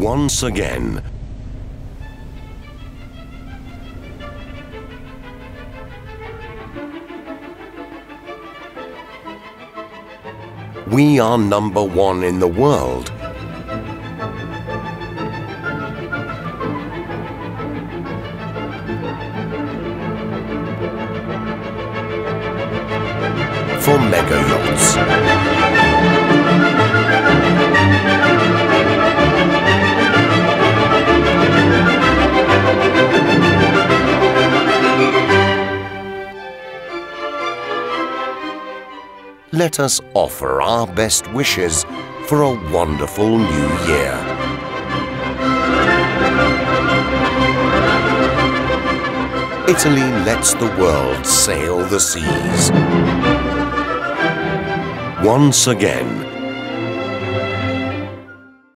Once again, we are number one in the world. For mega yachts. Let us offer our best wishes for a wonderful new year. Italy lets the world sail the seas. Once again,